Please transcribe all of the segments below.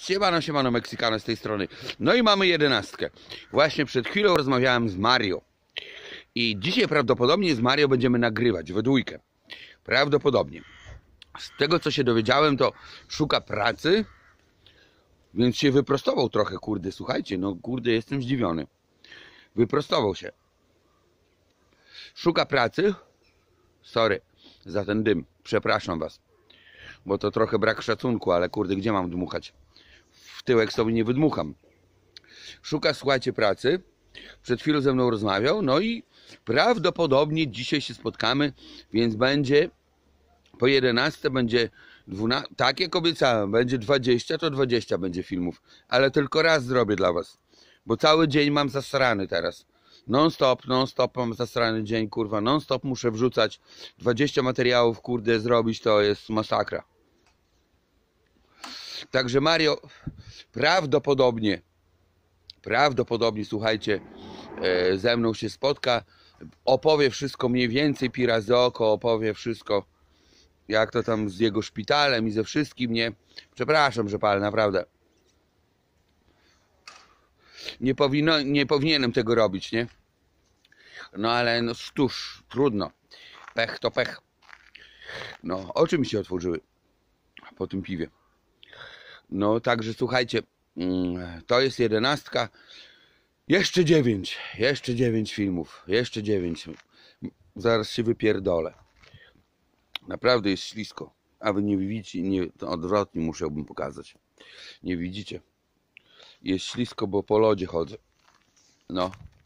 Siemano Meksykano z tej strony. No i mamy 11. Właśnie przed chwilą rozmawiałem z Mario. I dzisiaj prawdopodobnie z Mario będziemy nagrywać we dwójkę. Prawdopodobnie. Z tego co się dowiedziałem, to szuka pracy. Więc się wyprostował trochę, kurde, słuchajcie. No kurde, jestem zdziwiony. Wyprostował się. Szuka pracy. Sorry za ten dym. Przepraszam was. Bo to trochę brak szacunku, ale kurde, gdzie mam dmuchać? W tyłek sobie nie wydmucham. Szuka, słuchajcie, pracy. Przed chwilą ze mną rozmawiał. No i prawdopodobnie dzisiaj się spotkamy, więc będzie po 11 będzie 12, tak jak obiecałem, będzie 20, to 20 będzie filmów. Ale tylko raz zrobię dla was. Bo cały dzień mam zasrany teraz. Non stop mam zasrany dzień, kurwa. Non stop muszę wrzucać 20 materiałów, kurde, zrobić to jest masakra. Także Mario prawdopodobnie, słuchajcie, ze mną się spotka, opowie wszystko mniej więcej, pi razy oko, opowie wszystko, jak to tam z jego szpitalem i ze wszystkim, nie? Przepraszam, że palę, naprawdę. Nie powinienem tego robić, nie? No ale no cóż, trudno. Pech to pech. No, oczy mi się otworzyły po tym piwie. No, także słuchajcie, to jest 11. Jeszcze 9 filmów. Jeszcze 9. Zaraz się wypierdolę. Naprawdę jest ślisko. A wy nie widzicie, nie, to odwrotnie musiałbym pokazać. Nie widzicie. Jest ślisko, bo po lodzie chodzę. No.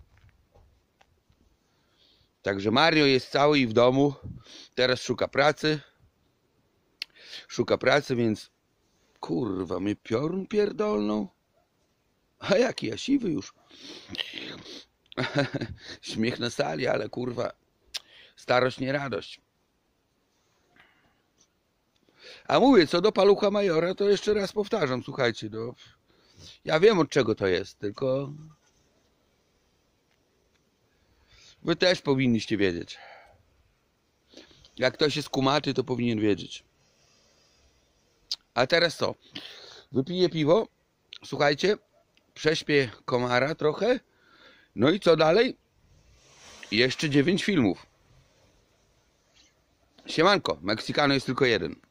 Także Mario jest cały i w domu. Teraz szuka pracy. Więc kurwa, mnie piorun pierdolną. A jaki ja siwy już. Śmiech na sali, ale kurwa, starość nie radość. A mówię, co do Palucha Majora, to jeszcze raz powtarzam, słuchajcie, no, ja wiem od czego to jest, tylko wy też powinniście wiedzieć. Jak ktoś jest kumaty, to powinien wiedzieć. A teraz co? Wypiję piwo, słuchajcie, prześpię komara trochę, no i co dalej? Jeszcze 9 filmów. Siemanko, Meksykano jest tylko jeden.